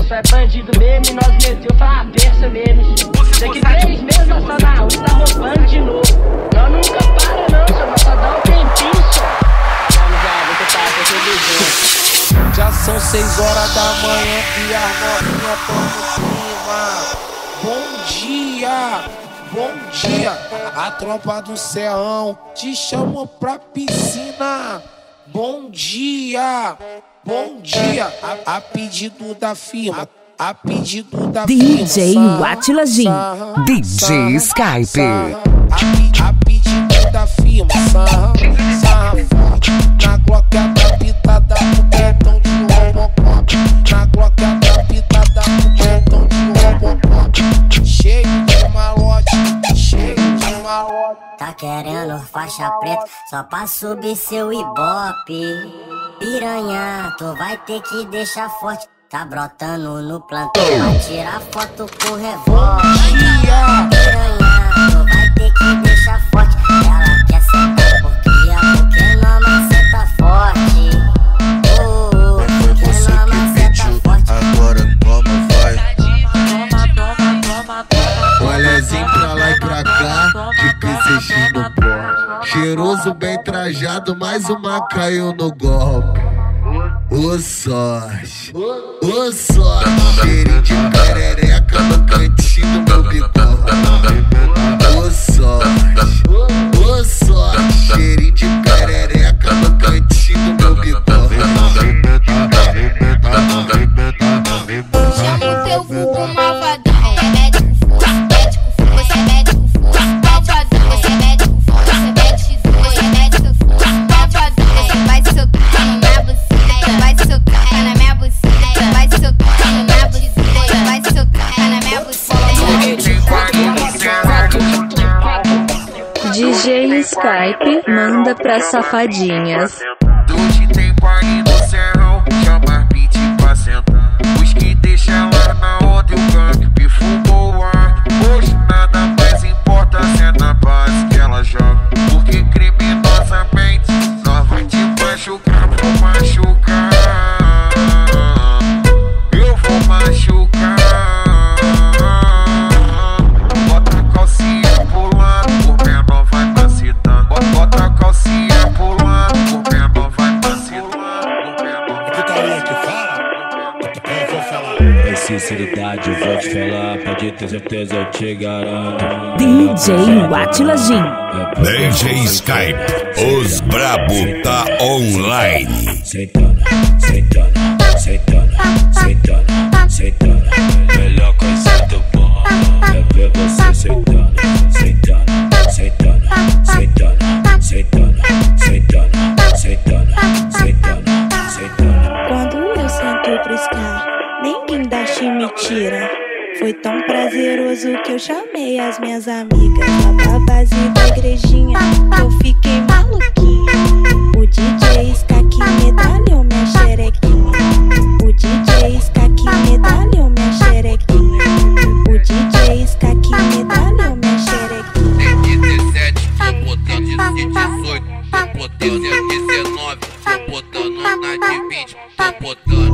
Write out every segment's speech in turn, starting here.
só é bandido mesmo e nós meteu pra berça mesmo. Daqui 3 meses nós tá na rua, tá roubando de novo. Nós nunca para não, só nós só dá um tempinho só. Já são 6 horas da manhã e as novinhas tão no clima. Bom dia, a tropa do Serrão te chamou pra piscina. Bom dia, a pedido da firma, DJ Atila Jim, DJ Skype. A pedido da firma, sarra forte. Na Glock adaptada pro petão de Robocop. Na Glock adaptada pro petão de Robocop. Cheio de malote. Tá querendo faixa preta só pra subir seu ibope. Piranha, tu vai ter que deixar forte. Tá brotando no plantão, vai tirar foto com revólver. Piranha, tu vai ter que deixar forte. Ela quer sentar porque a Pokénoma senta forte. Foi você que pediu, agora toma, vai. Olhazinho pra lá e pra cá, de PCX no porte. Cheiroso, bem trajado, mais uma caiu no golpe. Ô sorte, cheirinho de perereca no cantinho do meu bigode. Ô sorte, cheirinho de perereca no cantinho do meu bigode. Chama o teu vulgo malvadão, é médico fofo, você é médico fofo, malvadão, você é médico fofo, você é médico fofo, malvadão, você vai socar na buceta, vai socar na minha buceta, vai socar na minha buceta, vai socar na minha buceta. DJ Skype manda pra safadinhas. Hoje tem party no Serrão, chama beat pra sentar. Os que deixam lá na onda e o gangue pifou o ar. Hoje nada mais importa se é na base que ela joga. Porque criminosamente nós vai te machucar, vou machucar. Eu vou machucar. Bota a calcinha pulando, por menor vai macetando. Bota a calcinha pulando, por menor vai macetando. Putaria que fala? Eu vou falar. É sinceridade, eu vou te falar. Pode ter certeza, eu te garanto. DJ Atila Jim. DJ Skype, os brabo tá online. Sentana, melhor coisa do bom é ver você sentando. Quando eu sento pro Sky, nem guindaste me tira. Foi tão prazeroso que eu chamei as minhas amigas lá pra base da igrejinha, que eu fiquei maluquinha. O DJ Sky que medalhou minha xerequinha. O DJ Sky que medalhou minha xerequinha. O DJ Sky que medalhou minha xerequinha. Tem 17, tô botando de 18, tô botando de 19, tô botando na de 20, tô botando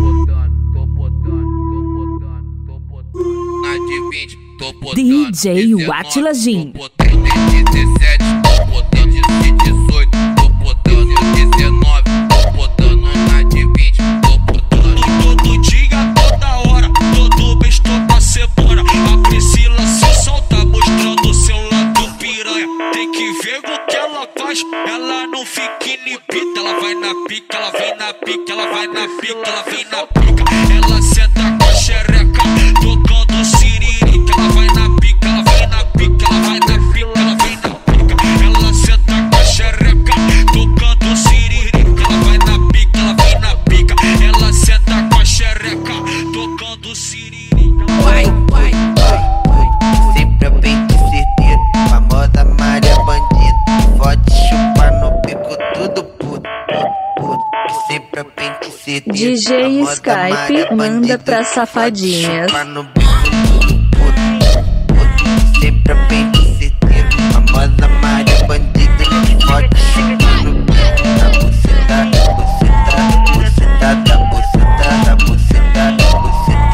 na de 20, tô botando DJ Atila Jim. tô botando de 17, tô botando de 18, tô botando de 19, tô botando na de 20, tô botando Todo dia, toda hora, todo mês, toda semana. A Priscila se solta mostrando seu lado piranha. Tem que ver o que ela faz, ela não fica inibida. Ela vai na pica, ela vem na pica, ela vai na pica, ela vem na pica. Ela senta com a xereca, tocando siririca. Ela vai na pica, ela vem na pica, ela vai na pica, ela vem na pica. Ela senta com a xereca, tocando siririca. Ela vai na pica, ela vem na pica. Ela senta com a xereca, tocando siririca. Vai, sempre bem de certeiro, famosa Maria Bandida. Pode chupar no bico tudo puto. Sempre bem de certeiro, DJ Skype manda pra safadinhas. chupar no bico tudo puto. Sempre bem de certeiro, famosa Maria Bandida. Pode chupar no bico da buceta, buceta, buceta, da buceta, da buceta, da buceta.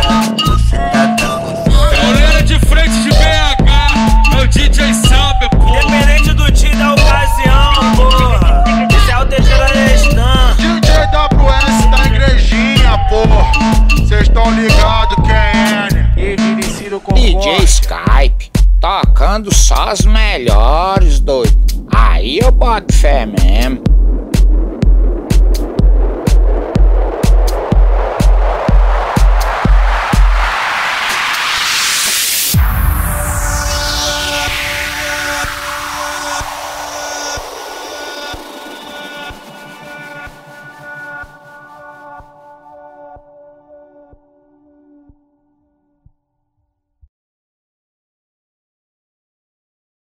tocando só as melhores, doido. Aí eu boto fé mesmo.